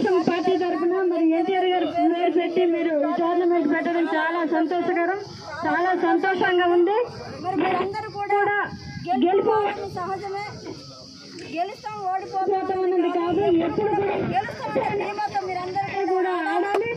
Telugu Desam party తరఫున మరి ఎన్టీఆర్ గారు పేరు పెట్టి మీరు టోర్నమెంట్ పెట్టడం చాలా సంతోషకరం, చాలా సంతోషంగా ఉంది. మరి మీరందరూ కూడా గెలుపు సహజమే, గెలుస్తాం ఓడిపోతాం కాదు, ఎప్పుడు కూడా గెలుస్తామనే నియమంతో మీరందరూ కూడా ఆడాలి.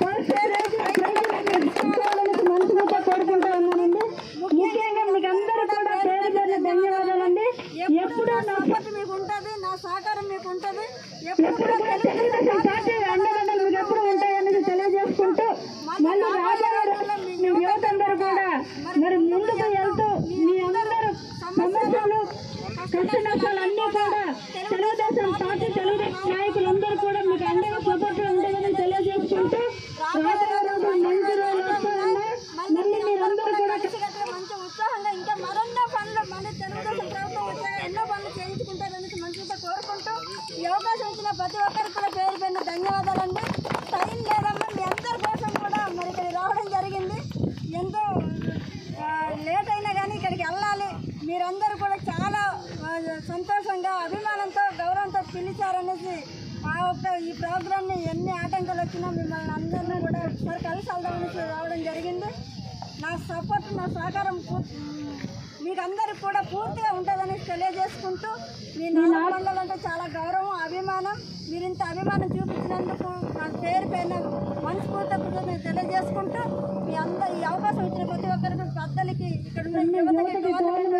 మనసుతో కోరుకుంటా ఉన్నానండి. ముఖ్యంగా మీకు అందరూ కూడా పేరు పేరు ధన్యవాదాలండి. ఎప్పుడు నా సపోర్ట్ మీకు ఉంటుంది, నా సహకారం మీకు ఉంటుంది. ఎప్పుడు కూడా పార్టీ అండదండలు మీకు ఎప్పుడు ఉంటాయనేది తెలియజేసుకుంటూ మళ్ళీ రాబోయే రోజుల్లో మీ యువతందరూ కూడా మరి ముందుకు వెళ్తూ మీ అందరూ సమస్యలు కష్ట నష్టాలు అన్నీ కూడా తెలుగుదేశం పార్టీ తెలుగుదేశం నాయకులందరూ కూడా మీకు అండగా సపోర్ట్ ఉంటుందని తెలియజేసుకుంటూ రాబోయే రోజులు మంచి రోజులు వస్తున్నాయి. మళ్ళీ మీరందరూ కూడా మంచి ఉత్సాహంగా ఇంకా మరెన్నో పనులు మన తెలుగుదేశం ప్రభుత్వం వచ్చాక ఎన్నో పనులు చేయించుకుంటారనేసి మంచిగా కోరుకుంటూ ఈ అవకాశం ఇచ్చిన ప్రతి ఒక్కరికి కూడా పేరు పైన ధన్యవాదాలండి. టైం లేదమ్మా, మీ అందరి కోసం కూడా మరి ఇక్కడ రావడం జరిగింది. ఎంతో లేట్ అయినా కానీ ఇక్కడికి వెళ్ళాలి. మీరందరూ కూడా చాలా సంతోషంగా అభిమానంతో గౌరవంతో పిలిచారనేసి ఈ ప్రోగ్రామ్ని ఎన్ని ఆటంకాలు వచ్చినా మిమ్మల్ని అందరినీ కూడా ఒకసారి కలిసి వెళ్దామనేసి రావడం జరిగింది. నా సపోర్ట్ నా సహకారం మీకు అందరికి కూడా పూర్తిగా ఉంటుందని తెలియజేసుకుంటూ మీ నాలుగు మండలంటే చాలా గౌరవం అభిమానం. మీరు ఇంత అభిమానం చూపించినందుకు నా పేరు పైన మనస్ఫూర్తిగా తెలియజేసుకుంటూ మీ అందరూ ఈ అవకాశం ఇచ్చిన ప్రతి ఒక్కరికి పెద్దలకి ఇక్కడ ఉన్న యువతకి